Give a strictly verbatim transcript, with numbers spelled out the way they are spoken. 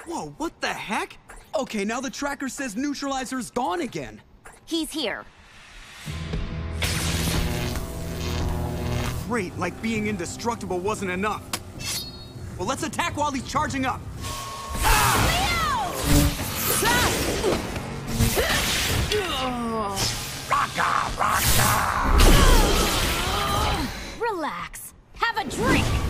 Whoa, what the heck? Okay, now the tracker says Neutralizer's gone again. He's here. Great, like being indestructible wasn't enough. Well, let's attack while he's charging up. Relax. Have a drink.